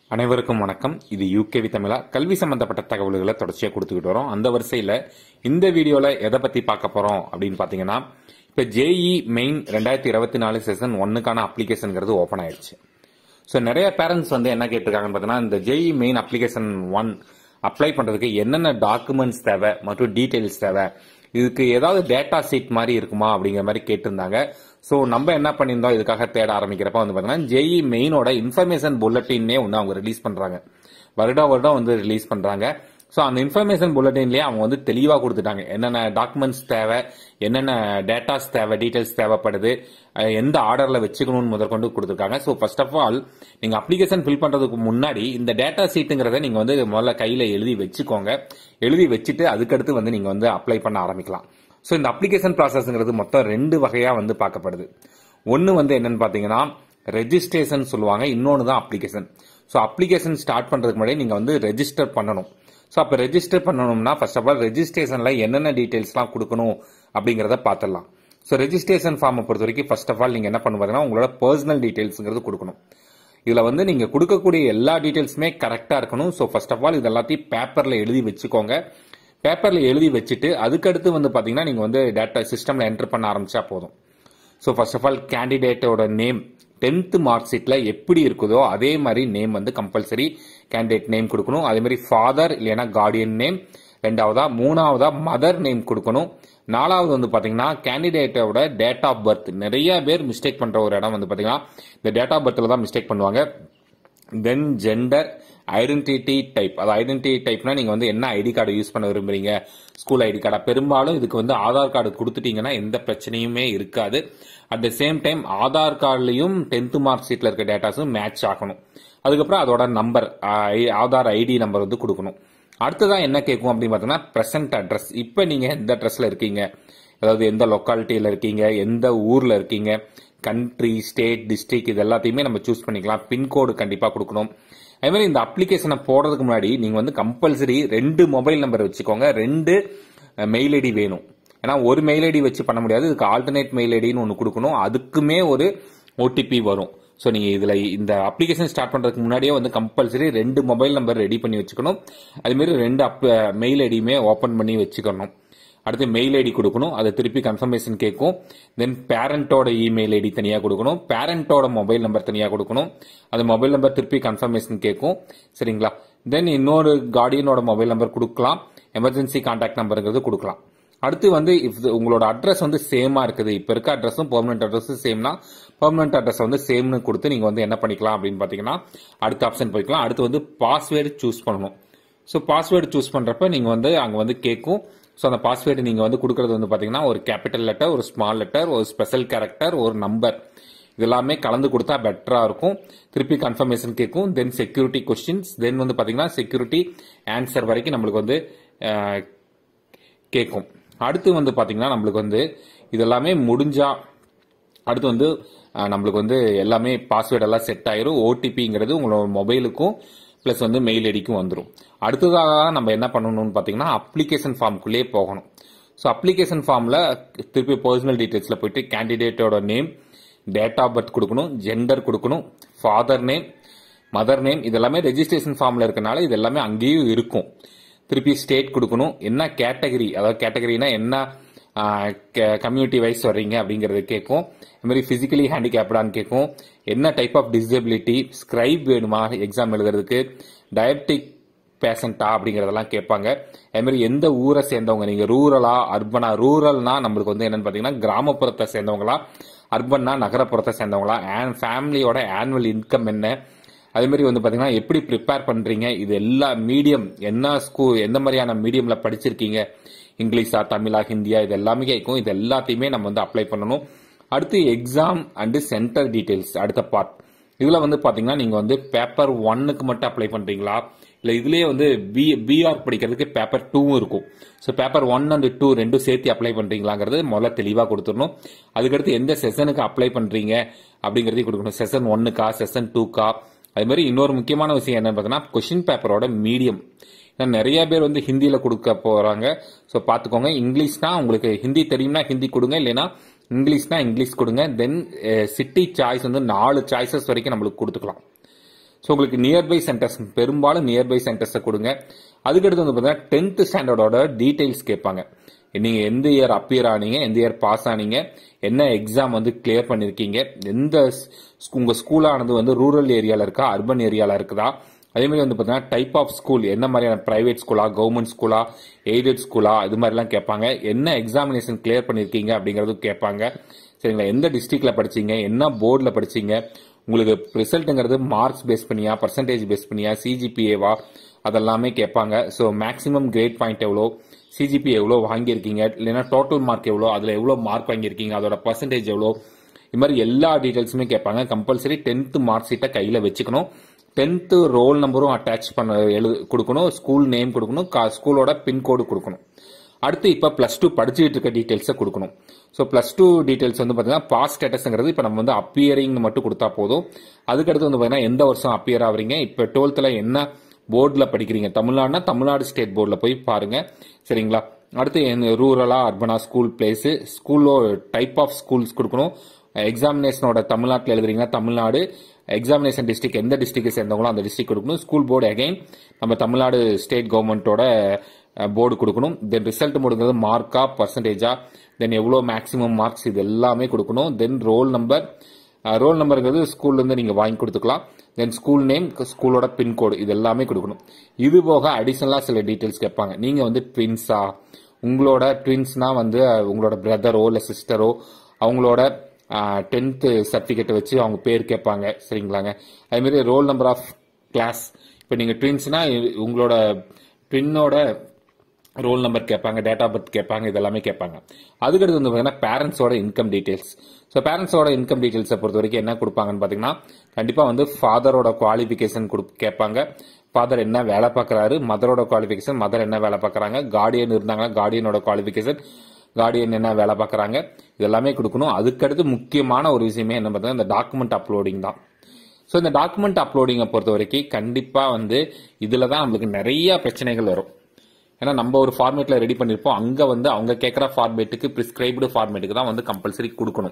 அனைவருக்கும் வணக்கம். இது யூகேவி தமிழா கல்வி சம்பந்தப்பட்ட தகவல்களை தொடர்ச்சியாக கொடுத்துக்கிட்டு வரோம். அந்த வரிசையில் இந்த வீடியோவில் எதை பற்றி பார்க்க போகிறோம் அப்படின்னு பார்த்தீங்கன்னா, இப்போ ஜேஇ மெயின் 2024 செஷன் 1க்கான அப்ளிகேஷனுங்கிறது ஓப்பன் ஆயிடுச்சு. ஸோ நிறைய பேரண்ட்ஸ் என்ன கேட்டிருக்காங்கன்னு பார்த்தீங்கன்னா, இந்த ஜேஇ மெயின் அப்ளிகேஷன் 1 அப்ளை பண்ணுறதுக்கு என்னென்ன டாக்குமெண்ட்ஸ் தேவை மற்றும் டீட்டெயில்ஸ் தேவை, இதுக்கு ஏதாவது டேட்டா ஷீட் மாதிரி இருக்குமா அப்படிங்கிற மாதிரி கேட்டிருந்தாங்க. ஸோ நம்ம என்ன பண்ணியிருந்தோம், இதுக்காக தேட ஆரம்பிக்கிறப்ப பார்த்தீங்கன்னா ஜேஇ மெயினோட இன்ஃபர்மேஷன் புல்லட்டின்னே அவங்க ரிலீஸ் பண்றாங்க. வருடம் ரிலீஸ் பண்றாங்க. ஸோ அந்த இன்ஃபர்மேஷன் புல்லட்டின்லேயே அவங்க தெளிவாக கொடுத்துட்டாங்க என்னென்ன டாக்குமெண்ட்ஸ் தேவை, என்னென்ன டேட்டாஸ் தேவை, டீட்டெயில்ஸ் தேவைப்படுது, எந்த ஆர்டர்ல வச்சுக்கணும்னு முதற்கொண்டு கொடுத்துருக்காங்க. ஸோ ஃபர்ஸ்ட் ஆஃப் ஆல் நீங்க அப்ளிகேஷன் ஃபில் பண்றதுக்கு முன்னாடி இந்த டேட்டா ஷீட்டுங்கிறத நீங்க முதல்ல கையில எழுதி வச்சுக்கோங்க. எழுதி வச்சுட்டு அதுக்கடுத்து நீங்க அப்ளை பண்ண ஆரம்பிக்கலாம். ஸோ இந்த அப்ளிகேஷன் ப்ராசஸ்ங்கிறது மொத்தம் 2 வகையா பார்க்கப்படுது. ஒன்னு என்னன்னு பாத்தீங்கன்னா ரெஜிஸ்ட்ரேஷன் சொல்லுவாங்க, இன்னொன்னு தான் அப்ளிகேஷன். ஸோ அப்ளிகேஷன் ஸ்டார்ட் பண்றதுக்கு முன்னாடி நீங்க ரெஜிஸ்டர் பண்ணணும். ஸோ அப்போ ரெஜிஸ்டர் பண்ணணும்னா ஃபர்ஸ்ட் ஆஃப் ஆல் ரெஜிஸ்ட்ரேஷன்ல என்னென்ன டீடைல்ஸ்லாம் கொடுக்கணும் அப்படிங்கிறத பார்த்துடலாம். ஸோ ரெஜிஸ்ட்ரேஷன் ஃபார்மை பொறுத்த வரைக்கும் ஃபர்ஸ்ட் ஆஃப் ஆல் நீங்க என்ன பண்ணுவீங்கன்னா உங்களோட பர்சனல் டீடைல்ஸ்ங்கிறது கொடுக்கணும். இதுல நீங்க கொடுக்கக்கூடிய எல்லா டீடைல்ஸுமே கரெக்டா இருக்கணும். ஸோ ஃபர்ஸ்ட் ஆஃப் ஆல் இது எல்லாத்தையும் பேப்பர்ல எழுதி வச்சுக்கோங்க. பேப்பர்ல எழுதி வச்சுட்டு அதுக்கடுத்து பாத்தீங்கன்னா நீங்க டேட்டா சிஸ்டம்ல என்டர் பண்ண ஆரம்பிச்சா போதும். ஸோ ஃபர்ஸ்ட் ஆஃப் ஆல் கேண்டிடேட்டோட நேம் 10th மார்க் ஷீட்ல எப்படி இருக்குதோ அதே மாதிரி நேம் கம்பல்சரி கேண்டிடேட் நேம் கொடுக்கணும். அதே மாதிரி ஃபாதர் இல்லைன்னா கார்டியன் நேம், மூணாவதா மதர் நேம் கொடுக்கணும். நாலாவது பாத்தீங்கன்னா கேண்டிடேட்டோட டேட் ஆஃப் பர்த். நிறைய பேர் மிஸ்டேக் பண்ற ஒரு இடம் பாத்தீங்கன்னா இந்த டேட் ஆஃப் பர்த்ல தான் மிஸ்டேக் பண்ணுவாங்க. Then gender, identity type. அது ஐடென்டிட்டி டைப்னா நீங்க என்ன ஐடி கார்டு யூஸ் பண்ண விரும்புறீங்க, ஸ்கூல் ஐடி கார்டா. பெரும்பாலும் இதுக்கு ஆதார் கார்டு கொடுத்துட்டீங்கன்னா எந்த பிரச்சனையுமே இருக்காது. At the same time Aadhaar கார்டுலயும் 10th மார்க் ஷீட்ல இருக்க டேட்டாஸும் மேட்ச் ஆகணும். அதுக்கப்புறம் அதோட நம்பர், ஆதார் ஐடி நம்பர் கொடுக்கணும். அடுத்ததான் என்ன கேட்கும் அப்படின்னு பாத்தீங்கன்னா பிரசன்ட் அட்ரஸ். இப்ப நீங்க எந்த அட்ரஸ்ல இருக்கீங்க, அதாவது எந்த லொக்காலிட்டியில இருக்கீங்க, எந்த ஊர்ல இருக்கீங்க, கண்ட்ரி, ஸ்டேட், டிஸ்ட்ரிக்ட், இது எல்லாத்தையுமே நம்ம சூஸ் பண்ணிக்கலாம். பின்கோடு கண்டிப்பா கொடுக்கணும். அதே மாதிரி இந்த அப்ளிகேஷனை போடுறதுக்கு முன்னாடி நீங்க கம்பல்சரி 2 மொபைல் நம்பர் வச்சுக்கோங்க, 2 மெயில் ஐடி வேணும். ஏன்னா ஒரு மெயில் ஐடி வச்சு பண்ண முடியாது, இதுக்கு ஆல்டர்னேட் மெயில் ஐடின்னு ஒன்று கொடுக்கணும். அதுக்குமே ஒரு ஓடிபி வரும். ஸோ நீங்க இதுல இந்த அப்ளிகேஷன் ஸ்டார்ட் பண்றதுக்கு முன்னாடியே கம்பல்சரி 2 மொபைல் நம்பர் ரெடி பண்ணி வச்சுக்கணும். அதே மாதிரி 2 மெயில் ஐடியுமே ஓபன் பண்ணி வச்சுக்கணும். அடுத்து மெயில் ஐடி கொடுக்கணும், அதை திருப்பி கன்ஃபர்மேஷன் கேட்கும். தென் பேரண்டோட இமெயில் ஐடி தனியா கொடுக்கணும், பேரண்டோட மொபைல் நம்பர் தனியா கொடுக்கணும். அந்த மொபைல் நம்பர் திருப்பி கன்ஃபர்மேஷன் கேட்கும். சரிங்களா? தென் இன்னொரு கார்டியனோட மொபைல் நம்பர் கொடுக்கலாம், எமர்ஜென்சி கான்டாக்ட் நம்பருங்கிறது கொடுக்கலாம். அடுத்து உங்களோட அட்ரஸ் சேமா இருக்குது, இப்ப இருக்க அட்ரஸும் பெர்மனன்ட் அட்ரஸும் சேம்னா பெர்மனன்ட் அட்ரஸ் சேம்னு கொடுத்து நீங்க என்ன பண்ணிக்கலாம் அப்படின்னு பாத்தீங்கன்னா அடுத்த ஆப்ஷன் போய்க்கலாம். அடுத்து பாஸ்வேர்டு சூஸ் பண்ணணும். ஸோ பாஸ்வேர்டு சூஸ் பண்றப்ப நீங்க அங்க கேட்கும். ஸோ அந்த பாஸ்வேர்டு நீங்க கொடுக்கறது பாத்தீங்கன்னா ஒரு கேபிட்டல் லெட்டர், ஒரு ஸ்மால் லெட்டர், ஒரு ஸ்பெஷல் கேரக்டர், ஒரு நம்பர், இதெல்லாமே கலந்து கொடுத்தா பெட்டரா இருக்கும். திருப்பி கன்ஃபர்மேஷன் கேட்கும். தென் செக்யூரிட்டி கொஸ்டின்ஸ், தென் பாத்தீங்கன்னா செக்யூரிட்டி ஆன்சர் வரைக்கும் நம்மளுக்கு கேட்கும். அடுத்து பாத்தீங்கன்னா நம்மளுக்கு இதெல்லாமே முடிஞ்சா அடுத்து நம்மளுக்கு எல்லாமே பாஸ்வேர்டு எல்லாம் செட் ஆயிரும். ஓடிபிங்கிறது உங்களோட மொபைலுக்கும் பிளஸ் மெயில் ஐடிக்கும் வந்துடும். அடுத்ததாக நம்ம என்ன பண்ணணும்னு பாத்தீங்கன்னா அப்ளிகேஷன் ஃபார்முக்குள்ளே போகணும். ஸோ அப்ளிகேஷன் ஃபார்ம்ல திருப்பி பர்சனல் டீடைல்ஸ்ல போயிட்டு கேண்டிடேட்டோட நேம், டேட் ஆஃப் பர்த் கொடுக்கணும், ஜெண்டர் கொடுக்கணும், ஃபாதர் நேம், மதர் நேம். இதெல்லாமே ரெஜிஸ்ட்ரேஷன் ஃபார்ம்ல இருக்கனால இது எல்லாமே அங்கேயும் இருக்கும். திருப்பி ஸ்டேட் கொடுக்கணும், என்ன கேட்டகரி, அதாவது கேட்டகரினா என்ன கம்யூனிட்டி வைஸ் வர்றீங்க அப்படிங்கறது கேட்கும். இது மாதிரி பிசிக்கலி ஹேண்டிகேப்டான்னு கேட்கும். என்ன டைப் ஆஃப் டிசபிலிட்டி, ஸ்கிரைப் வேணுமா எக்ஸாம் எழுதுறதுக்கு, டயபெட்டிக் பேஷண்டா அப்படிங்கறதெல்லாம் கேட்பாங்க. அதே மாதிரி எந்த ஊரை சேர்ந்தவங்க, நீங்க ரூரலா அர்பனா. ரூரல்னா நம்மளுக்கு என்னன்னு பாத்தீங்கன்னா கிராமப்புறத்தை சேர்ந்தவங்களா, அர்பன்னா நகரப்புறத்தை சேர்ந்தவங்களா, ஃபேமிலியோட ஆனுவல் இன்கம் என்ன, அதே மாதிரி பாத்தீங்கன்னா எப்படி ப்ரிப்பேர் பண்றீங்க, இது எல்லா மீடியம், என்ன ஸ்கூல், எந்த மாதிரியான மீடியம்ல படிச்சிருக்கீங்க, இங்கிலீஷா, தமிழா, ஹிந்தியா, இது எல்லாமே கேட்கும். இது எல்லாத்தையுமே நம்ம அப்ளை பண்ணணும். அடுத்து எக்ஸாம் அண்ட் சென்டர் டீடைல்ஸ் அடுத்த பார்ட். இதுல பாத்தீங்கன்னா நீங்க பேப்பர் 1க்கு மட்டும் அப்ளை பண்றீங்களா, இல்ல இதுலயே பிஆர் படிக்கிறதுக்கு பேப்பர் 2 இருக்கும். ஸோ பேப்பர் 1 அண்ட் 2 ரெண்டும் சேர்த்து அப்ளை பண்றீங்களாங்கிறது முதல்ல தெளிவா கொடுத்துடணும். அதுக்கடுத்து எந்த செஷனுக்கு அப்ளை பண்றீங்க அப்படிங்கறதையும் கொடுக்கணும். செஷன் 1க்கா, செஷன் 2க்கா. அது மாதிரி இன்னொரு முக்கியமான விஷயம் என்னன்னு பாத்தீங்கன்னா கொஸ்டின் பேப்பரோட மீடியம். நிறைய பேர் ஹிந்தியில கொடுக்க போறாங்க. ஸோ பாத்துக்கோங்க. இங்கிலீஷ்னா உங்களுக்கு ஹிந்தி தெரியும்னா ஹிந்தி கொடுங்க, இல்லைன்னா இங்கிலீஷ்னா இங்கிலீஷ் கொடுங்க. தென் சிட்டி சாய்ஸ் 4 சாய்ஸஸ் வரைக்கும் நம்மளுக்கு கொடுத்துக்கலாம். ஸோ உங்களுக்கு நியர்பை சென்டர்ஸ், பெரும்பாலும் நியர்பை சென்டர்ஸை கொடுங்க. அதுக்கடுத்து வந்து பார்த்தீங்கன்னா 10th ஸ்டாண்டர்டோட டீடைல்ஸ் கேட்பாங்க. நீங்க எந்த இயர் அப்பியர் ஆனீங்க, எந்த இயர் பாஸ் ஆனீங்க, என்ன எக்ஸாம் வந்து கிளியர் பண்ணிருக்கீங்க, உங்க ஸ்கூலானது வந்து ரூரல் ஏரியால இருக்கா, அர்பன் ஏரியால இருக்குதா, அதே மாதிரி வந்து பார்த்தீங்கன்னா டைப் ஆஃப் ஸ்கூல், என்ன மாதிரியான பிரைவேட் ஸ்கூலா, கவர்மெண்ட் ஸ்கூலா, எய்டட் ஸ்கூலா, இது மாதிரிலாம் கேட்பாங்க. என்ன எக்ஸாமினேஷன் கிளியர் பண்ணிருக்கீங்க அப்படிங்கறது கேட்பாங்க. சரிங்களா, எந்த டிஸ்ட்ரிக்ட்ல படிச்சீங்க, என்ன போர்டில் படிச்சீங்க, உங்களுக்கு ரிசல்ட்ங்கிறது மார்க்ஸ் பேஸ் பண்ணியா, பர்சன்டேஜ் பேஸ் பண்ணியா, சிஜிபிஏவா, அதெல்லாமே கேட்பாங்க. ஸோ மேக்ஸிமம் கிரேட் பாயிண்ட் எவ்வளோ, சிஜிபி எவ்வளோ வாங்கியிருக்கீங்க, இல்லைன்னா டோட்டல் மார்க் எவ்வளோ, அதில் எவ்வளோ மார்க் வாங்கியிருக்கீங்க, அதோட பர்சன்டேஜ் எவ்வளோ, இது மாதிரி எல்லா டீடைல்ஸுமே கேட்பாங்க. கம்பல்சரி 10th மார்க் ஷீட்டை கையில் வச்சுக்கணும். 10th ரோல் நம்பரும் அட்டாச் பண்ண கொடுக்கணும், ஸ்கூல் நேம் கொடுக்கணும், ஸ்கூலோட பின்கோடு கொடுக்கணும். அடுத்து இப்போ +2 படிச்சுட்டு இருக்க டீடைல்ஸை கொடுக்கணும். ஸோ +2 டீடைல்ஸ் வந்து பார்த்தீங்கன்னா பாஸ் ஸ்டேட்டஸ்ங்கிறது இப்போ நம்ம வந்து அப்பியரிங் மட்டும் கொடுத்தா போதும். அதுக்கடுத்து வந்து பார்த்தீங்கன்னா எந்த வருஷம் அப்பியர் ஆகுறீங்க, இப்போ 12th என்ன போர்டில் படிக்கிறீங்க, தமிழ்நாடுனா தமிழ்நாடு ஸ்டேட் போர்டில் போய் பாருங்க. சரிங்களா, அடுத்து ரூரலா அர்பனா, ஸ்கூல் பிளேஸ், ஸ்கூலோ டைப் ஆஃப் ஸ்கூல்ஸ் கொடுக்கணும். எக்ஸாமினேஷனோட தமிழ்நாட்டில் எழுதுறீங்கன்னா தமிழ்நாடு, எக்ஸாமினேஷன் டிஸ்ட்ரிக்ட் எந்த டிஸ்ட்ரிக்ட் சேர்ந்தவங்களோ அந்த டிஸ்ட்ரிக்ட் கொடுக்கணும். ஸ்கூல் போர்டு அகைன் நம்ம தமிழ்நாடு ஸ்டேட் கவர்மெண்டோட போர்டு கொடுக்கணும். தென் ரிசல்ட் முடிஞ்சது மார்க்கா, பர்சன்டேஜா, தென் எவ்வளோ மேக்ஸிமம் மார்க்ஸ், இது எல்லாமே கொடுக்கணும். தென் ரோல் நம்பர்ங்கிறது ஸ்கூல்ல இருந்து நீங்க வாங்கி கொடுத்துக்கலாம். தென் ஸ்கூல் நேம், ஸ்கூலோட பின்கோடு, இது எல்லாமே கொடுக்கணும். இது போக அடிஷனலா சில டீடைல்ஸ் கேட்பாங்க. நீங்க வந்து ட்வின்ஸா, உங்களோட ட்வின்ஸ்னா வந்து உங்களோட பிரதரோ இல்ல சிஸ்டரோ, அவங்களோட 10th சர்டிபிகேட் வச்சு அவங்க பேர் கேட்பாங்க. சரிங்களாங்க, அதே மாதிரி ரோல் நம்பர் ஆஃப் கிளாஸ், இப்போ நீங்க ட்வின்ஸ்னா உங்களோட ட்வின்னோட ரோல் நம்பர் கேட்பாங்க, டேட் ஆஃப் பர்த் கேட்பாங்க, இதெல்லாமே கேட்பாங்க. அதுக்கடுத்து வந்து பார்த்தீங்கன்னா பேரண்ட்ஸோட இன்கம் டீடைல்ஸ். ஸோ பேரண்ட்ஸோட இன்கம் டீடைல்ஸை பொறுத்த வரைக்கும் என்ன கொடுப்பாங்கன்னு பார்த்தீங்கன்னா கண்டிப்பா வந்து ஃபாதரோட குவாலிஃபிகேஷன் கேட்பாங்க. ஃபாதர் என்ன வேலை பார்க்குறாரு, மதரோட குவாலிஃபிகேஷன், மதர் என்ன வேலை பார்க்குறாங்க, கார்டியன் இருந்தாங்கன்னா கார்டியனோட குவாலிஃபிகேஷன், கார்டியன் என்ன வேலை பார்க்குறாங்க, இதெல்லாமே கொடுக்கணும். அதுக்கடுத்து முக்கியமான ஒரு விஷயமே என்ன பார்த்தீங்கன்னா இந்த டாக்குமெண்ட் அப்லோடிங் தான். ஸோ இந்த டாக்குமெண்ட் அப்லோடிங்கை பொறுத்த வரைக்கும் கண்டிப்பா வந்து இதுல தான் நம்மளுக்கு நிறைய பிரச்சனைகள் வரும். ஏன்னா நம்ம ஒரு ஃபார்மேட்ல ரெடி பண்ணிருப்போம், அங்க வந்து அவங்க கேட்கிற ஃபார்மேட்டுக்கு பிரிஸ்கிரைப்டு ஃபார்மேட்டுக்கு தான் வந்து கம்பல்சரி கொடுக்கணும்.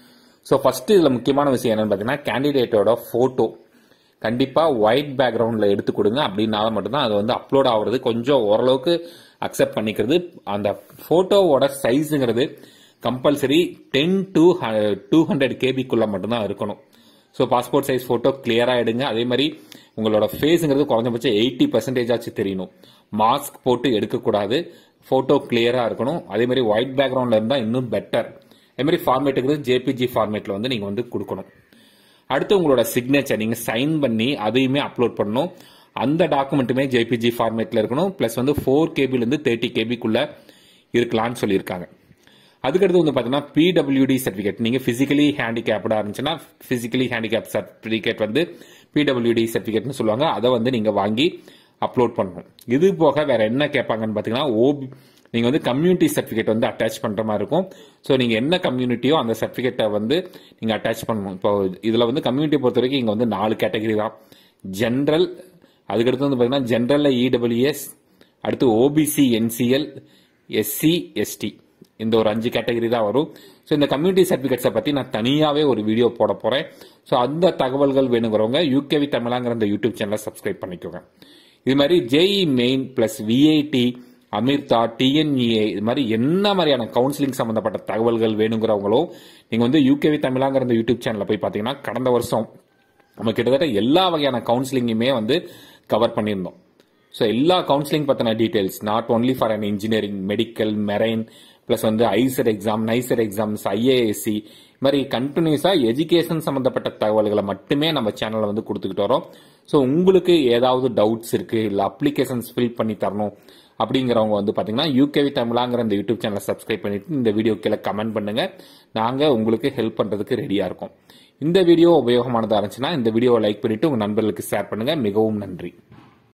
ஸோ ஃபர்ஸ்ட் இதுல முக்கியமான விஷயம் என்னன்னு பார்த்தீங்கன்னா கேண்டிடேட்டோட போட்டோ கண்டிப்பா ஒயிட் பேக்ரவுண்ட்ல எடுத்து கொடுங்க. அப்படின்னால மட்டும்தான் அது வந்து அப்லோட் ஆகுறது கொஞ்சம் ஓரளவுக்கு அக்செப்ட் பண்ணிக்கிறது. அந்த போட்டோவோட சைஸுங்கிறது கம்பல்சரி 10 to 200 KB மட்டும்தான் இருக்கணும். ஸோ பாஸ்போர்ட் சைஸ் போட்டோ கிளியரா எடுங்க. அதே மாதிரி உங்களோட ஃபேஸுங்கிறது குறைஞ்சபட்சம் 80% ஆச்சு தெரியணும். மாஸ்க் போட்டு எடுக்கக்கூடாது, போட்டோ கிளியரா இருக்கணும். அதே மாதிரி ஒயிட் பேக்ரவுண்ட்ல இருந்தா இன்னும் பெட்டர். அதே மாதிரி ஃபார்மேட்டுக்கு ஜேபிஜி ஃபார்மேட்ல வந்து நீங்க வந்து கொடுக்கணும். அடுத்து உங்களோட சிக்னேச்சர் நீங்க சைன் பண்ணி அதையுமே அப்லோட் பண்ணணும். அந்த டாக்குமெண்ட்டுமே ஜேபிஜி ஃபார்மேட்ல இருக்கணும். பிளஸ் வந்து 4 KB இருந்து 30 KB இருக்கலாம்னு சொல்லியிருக்காங்க. அதுக்கடுத்து வந்து பாத்தீங்கன்னா பிடபிள்யூடி சர்டிபிகேட், நீங்க பிசிக்கலி ஹேண்டிகேப்டா இருந்துச்சுன்னா பிசிக்கலி ஹேண்டிகேப் சர்டிபிகேட் வந்து பிடபிள்யூடி சர்டிபிகேட்னு சொல்லுவாங்க. அதை வந்து நீங்க வாங்கி அப்லோட் பண்ணணும். இது போக வேற என்ன கேட்பாங்கன்னு பாத்தீங்கன்னா நீங்க வந்து கம்யூனிட்டி சர்டிபிகேட் வந்து அட்டாச் பண்ற மாதிரி இருக்கும். ஸோ நீங்க என்ன கம்யூனிட்டியோ அந்த சர்டிபிகேட்டை வந்து நீங்க அட்டாச் பண்ணணும். இப்போ இதுல வந்து கம்யூனிட்டி பொறுத்த வரைக்கும் இங்க வந்து 4 கேட்டகரி தான். ஜென்ரல், அதுக்கடுத்து வந்து பாத்தீங்கன்னா ஜென்ரல்ல இடபிள்யூஎஸ், அடுத்து ஓபிசி, என்சிஎல், எஸ்சி, எஸ்டி, இந்த ஒரு 5 கேட்டகரி தான் வரும். ஸோ இந்த கம்யூனிட்டி சர்டிபிகேட்ஸை பத்தி நான் தனியாவே ஒரு வீடியோ போட போறேன். ஸோ அந்த தகவல்கள் வேணுங்கிறவங்க யூகேவி தமிழாங்கிற இந்த யூடியூப் சேனலை சப்ஸ்கிரைப் பண்ணிக்கோங்க. இது மாதிரி JEE main plus VIT, Amrita, TNEA, இது மாதிரி என்ன மாதிரியான கவுன்சிலிங் சம்பந்தப்பட்ட தகவல்கள் வேணுங்கிறவங்களோ நீங்க வந்து யூகேவி தமிழாங்கிற இந்த யூடியூப் சேனல்ல போய் பாத்தீங்கன்னா கடந்த வருஷம் நம்ம கிட்டத்தட்ட எல்லா வகையான கவுன்சிலிங்குமே வந்து கவர் பண்ணியிருந்தோம். ஸோ எல்லா கவுன்சிலிங் பத்தின details, not only for an engineering, medical, marine, plus வந்து ICET exam, NICET exams, IASC, மாதிரி கண்டினியூஸா எஜுகேஷன் சம்பந்தப்பட்ட தகவல்களை மட்டுமே நம்ம சேனல்ல வந்து கொடுத்துக்கிட்டு வரோம். ஸோ உங்களுக்கு ஏதாவது டவுட்ஸ் இருக்கு, இல்ல அப்ளிகேஷன்ஸ் ஃபில் பண்ணி தரணும் அப்படிங்கிறவங்க வந்து பாத்தீங்கன்னா யூகேவி தமிழாங்கிற இந்த யூடியூப் சேனலை சப்ஸ்கிரைப் பண்ணிட்டு இந்த வீடியோ கீழே கமெண்ட் பண்ணுங்க. நாங்க உங்களுக்கு ஹெல்ப் பண்றதுக்கு ரெடியா இருக்கோம். இந்த வீடியோ உபயோகமானதா இருந்துச்சுன்னா இந்த வீடியோவை லைக் பண்ணிட்டு உங்க நண்பர்களுக்கு ஷேர் பண்ணுங்க. மிகவும் நன்றி.